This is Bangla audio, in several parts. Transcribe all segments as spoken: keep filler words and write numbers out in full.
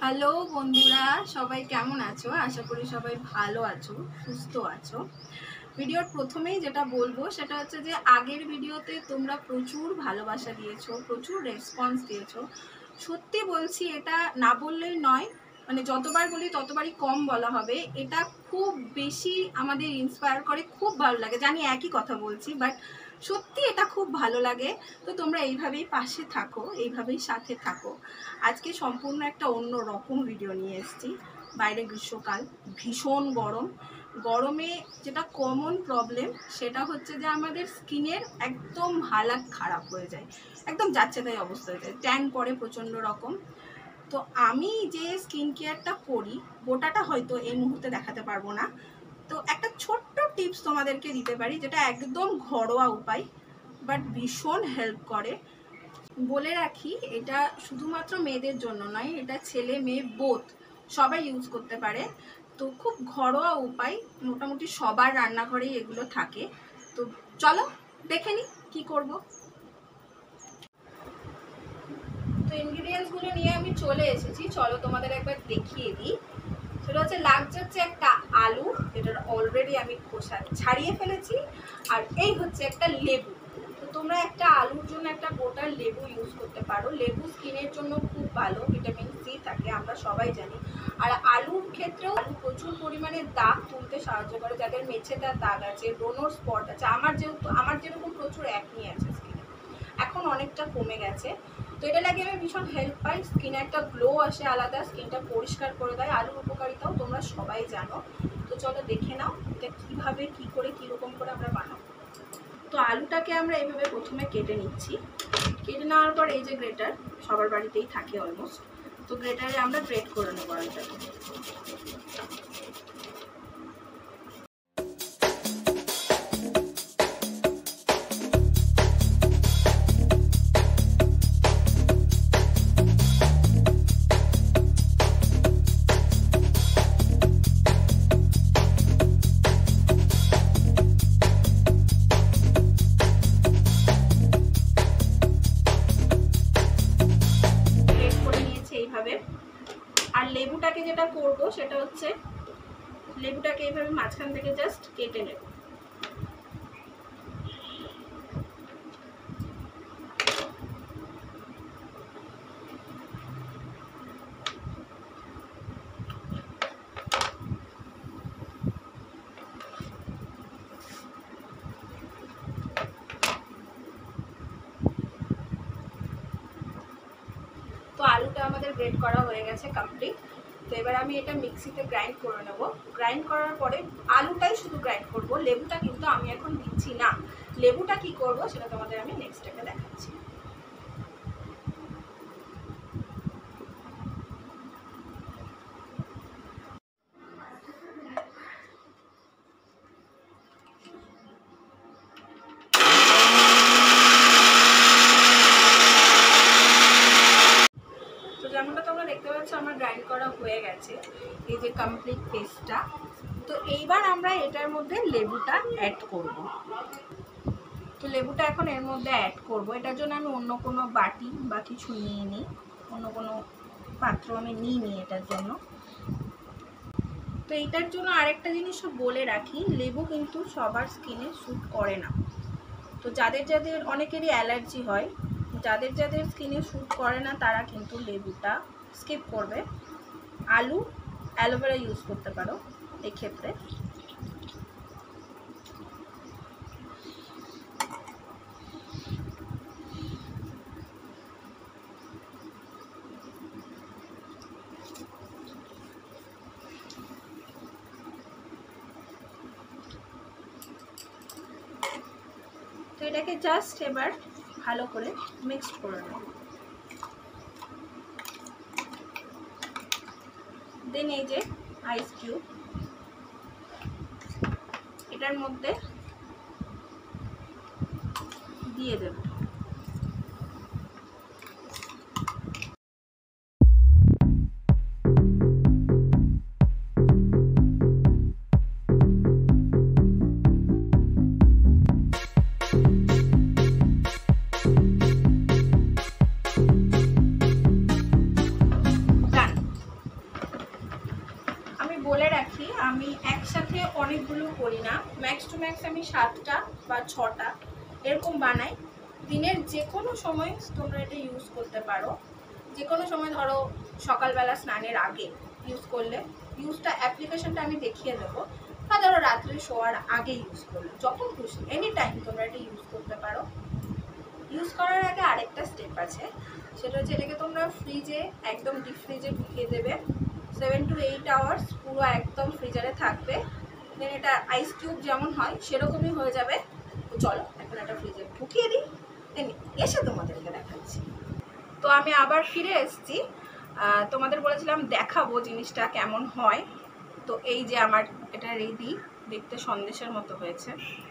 হ্যালো বন্ধুরা, সবাই কেমন আছো? আশা করি সবাই ভালো আছো, সুস্থ আছো। ভিডিওর প্রথমেই যেটা বলবো সেটা হচ্ছে যে আগের ভিডিওতে তোমরা প্রচুর ভালোবাসা দিয়েছো, প্রচুর রেসপন্স দিয়েছো। সত্যি বলছি, এটা না বললেই নয়, মানে যতবার বলি ততবারই কম বলা হবে। এটা খুব বেশি আমাদের ইন্সপায়ার করে, খুব ভালো লাগে। জানি একই কথা বলছি, বাট সত্যি এটা খুব ভালো লাগে। তো তোমরা এইভাবেই পাশে থাকো, এইভাবেই সাথে থাকো। আজকে সম্পূর্ণ একটা অন্য রকম ভিডিও নিয়ে এসেছি। বাইরে গ্রীষ্মকাল, ভীষণ গরম। গরমে যেটা কমন প্রবলেম সেটা হচ্ছে যে আমাদের স্কিনের একদম হালাত খারাপ হয়ে যায়, একদম যাচ্ছে তাই অবস্থা হয়ে যায়, ট্যান পড়ে প্রচণ্ড রকম। তো আমি যে স্কিন কেয়ারটা করি গোটাটা হয়তো এই মুহূর্তে দেখাতে পারবো না, তো একটা ছোট্ট টিপস তোমাদেরকে দিতে পারি যেটা একদম ঘরোয়া উপায়, বাট ভীষণ হেল্প করে। বলে রাখি, এটা শুধুমাত্র মেয়েদের জন্য নয়, এটা ছেলে মেয়ে বোথ সবাই ইউজ করতে পারে। তো খুব ঘরোয়া উপায়, মোটামুটি সবার রান্নাঘরেই এগুলো থাকে। তো চলো দেখে নিই কী করব। তো ইনগ্রিডিয়েন্টসগুলো নিয়ে আমি চলে এসেছি, চলো তোমাদের একবার দেখিয়ে দিই। সেটা হচ্ছে লাগছে হচ্ছে একটা আলু, যেটা অলরেডি আমি খোসা ছাড়িয়ে ফেলেছি, আর এই হচ্ছে একটা লেবু। তো তোমরা একটা আলুর জন্য একটা গোটা লেবু ইউজ করতে পারো। লেবু স্কিনের জন্য খুব ভালো, ভিটামিন সি থাকে, আমরা সবাই জানি। আর আলুর ক্ষেত্রেও আলু প্রচুর পরিমাণে দাগ তুলতে সাহায্য করে, যাদের মেছেদার দাগ আছে, ব্রণর স্পট আছে। আমার যেহেতু আমার যেরকম প্রচুর অ্যাকনি আছে স্কিনে, এখন অনেকটা কমে গেছে। তো এটা লাগে আমি ভীষণ হেল্প পাই, স্কিনে একটা গ্লো আসে আলাদা, স্কিনটা পরিষ্কার করে দেয়। আলুর উপকারিতাও তোমরা সবাই জানো। তো চলো দেখে নাও এটা কীভাবে, কী করে, কীরকম করে আমরা বানাবো। তো আলুটাকে আমরা এইভাবে প্রথমে কেটে নিচ্ছি। কেটে নেওয়ার পর এই যে গ্রেটার সবার বাড়িতেই থাকে অলমোস্ট, তো গ্রেটারে আমরা গ্রেট করে নেবো আলুটাকে। আর লেবুটাকে যেটা করব সেটা হচ্ছে লেবুটাকে এইভাবে মাঝখান থেকে জাস্ট কেটে নেব। তো আলুটা আমাদের গ্রেট করা হয়ে গেছে কমপ্লিট। তো এবার আমি এটা মিক্সিতে গ্রাইন্ড করে নেব। গ্রাইন্ড করার পরে আলুটাই শুধু গ্রাইন্ড করব, লেবুটা কিন্তু আমি এখন দিচ্ছি না। লেবুটা কি করব সেটা তোমাদের আমি নেক্সট স্টেপে দেখাচ্ছি। যেমনটা তোমরা দেখতে পাচ্ছ আমার গ্রাইন্ড করা হয়ে গেছে, এই যে কমপ্লিট পেস্টটা। তো এইবার আমরা এটার মধ্যে লেবুটা অ্যাড করব। তো লেবুটা এখন এর মধ্যে অ্যাড করব। এটার জন্য আমি অন্য কোনো বাটি বা কিছু নিয়ে নিই, অন্য কোনো পাত্র আমি নিই নি এটার জন্য। তো এইটার জন্য আরেকটা জিনিসও বলে রাখি, লেবু কিন্তু সবার স্কিনে স্যুট করে না। তো যাদের যাদের অনেকেরই অ্যালার্জি হয়, যাদের যাদের স্কিনে স্যুট করে না তারা কিন্তু লেবুটা স্কিপ করবে। আলু, অ্যালোভেরা ইউজ করতে পারো এক্ষেত্রে। তো এটাকে জাস্ট এবার ভালো করে মিক্সড করে নেব। দেন এই যে আইস কিউব এটার মধ্যে দিয়ে দেব। বলে রাখি, আমি একসাথে অনেকগুলো করি না, ম্যাক্স টু ম্যাক্স আমি সাতটা বা ছটা এরকম বানাই। দিনের যে কোনো সময় তোমরা এটা ইউজ করতে পারো, যে কোনো সময়, ধরো সকালবেলা স্নানের আগে ইউজ করলে, ইউজটা অ্যাপ্লিকেশনটা আমি দেখিয়ে দেবো, বা ধরো রাত্রে শোয়ার আগে ইউজ করলে, যখন খুশি এনি টাইম তোমরা এটা ইউজ করতে পারো। ইউজ করার আগে আরেকটা স্টেপ আছে, সেটা হচ্ছে এটাকে তোমরা ফ্রিজে, একদম ডিপ ফ্রিজে ঢুকিয়ে দেবে, সেভেন টু এইট আওয়ার্স পুরো একদম ফ্রিজারে থাকবে। দেন এটা আইস কিউব যেমন হয় সেরকমই হয়ে যাবে। তো চলো এখন একটা ফ্রিজে ঢুকিয়ে দিই, দেন এসে তোমাদেরকে দেখাচ্ছি। তো আমি আবার ফিরে এসেছি, তোমাদের বলেছিলাম দেখাবো জিনিসটা কেমন হয়। তো এই যে আমার এটা রেডি, দেখতে সন্দেশের মতো হয়েছে,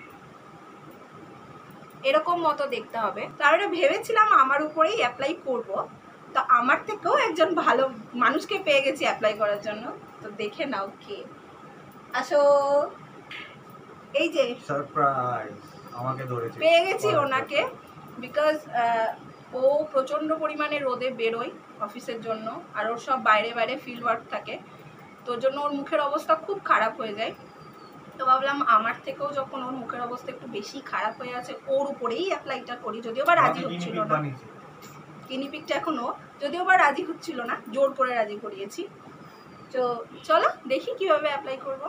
এরকম মতো দেখতে হবে। তারপরে ভেবেছিলাম আমার উপরেই অ্যাপ্লাই করব, তো আমার থেকেও একজন ভালো মানুষকে পেয়ে গেছি অ্যাপ্লাই করার জন্য। তো দেখে নাও কে, আসো। এই যে সারপ্রাইজ, আমাকে ধরেছে, পেয়ে গেছি ওনাকে, বিকজ ও প্রচণ্ড পরিমাণে রোদে বেরোয় অফিসের জন্য, আর ওর সব বাইরে বাইরে ফিল্ড ওয়ার্ক থাকে, তোর জন্য ওর মুখের অবস্থা খুব খারাপ হয়ে যায়। তো ভাবলাম আমার থেকেও যখন ওর মুখের অবস্থা একটু বেশি খারাপ হয়ে আছে, ওর উপরেই অ্যাপ্লাইটা করি। যদিও বা রাজি হচ্ছিল না, কিনিপিকটা এখনো যদিও বা রাজি হচ্ছিল না, জোর করে রাজি করিয়েছি। তো চলো দেখি কিভাবে অ্যাপ্লাই করব।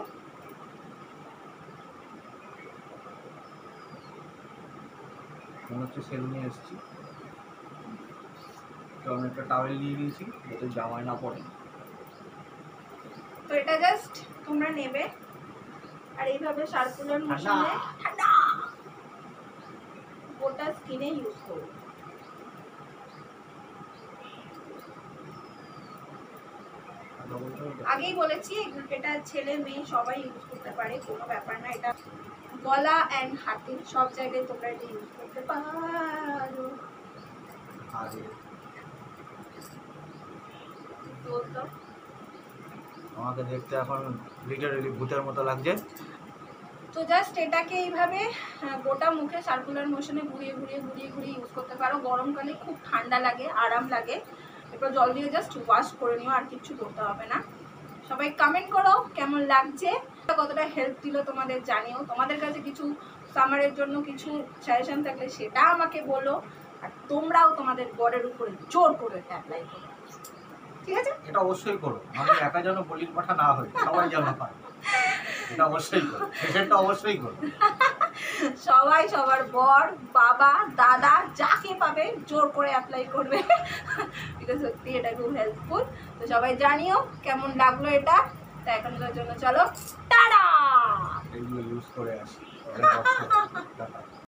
মনে হচ্ছে সেলুনে এসেছি, তো আমি একটা টাওয়েল নিয়ে নিয়েছি যাতে জামায় না পড়ে। তো এটা জাস্ট তোমরা নেবে আর এইভাবে সার্কুলার মোশনে ঠান্ডা গোটা স্কিনে ইউজ করবে। আগেই বলেছি এটা ছেলে মেয়ে সবাই ইউজ করতে পারে, কোনো ব্যাপার না। এটা গলা অ্যান্ড হাতে সব জায়গায় তোমরা এটা ইউজ করতে পারো। আমাকে দেখতে এখন লিটারেলি ভূতের মতো লাগছে। তো জাস্ট এটাকে এইভাবে গোটা মুখে সার্কুলার মোশনে ঘুরিয়ে ঘুরিয়ে ঘুরিয়ে ঘুরিয়ে ইউজ করতে পারো। গরমকালে খুব ঠান্ডা লাগে, আরাম লাগে। এরপর জল দিয়ে জাস্ট ওয়াশ করে নিও, আর কিছু করতে হবে না। সবাই কমেন্ট করো কেমন লাগছে, কতটা হেল্প দিল তোমাদের জানিও। তোমাদের কাছে কিছু সামারের জন্য কিছু সাজেশন থাকলে সেটা আমাকে বলো, আর তোমরাও তোমাদের বরের উপরে জোর করে অ্যাপ্লাই করো, ঠিক আছে? এটা অবশ্যই করো, আমি একা যেন বলির পাঠা না হয়, সবাই যেন হয়। এটা অবশ্যই করো, সেটা অবশ্যই করো। সবাই সবার বর, বাবা, দাদা যাকে পাবে জোর করে অ্যাপ্লাই করবে, এটা সত্যি এটা খুব হেল্পফুল। তো সবাই জানিও কেমন লাগলো এটা। তো এখনকার জন্য চলো টাটা, এগুলো ইউজ করে আসি।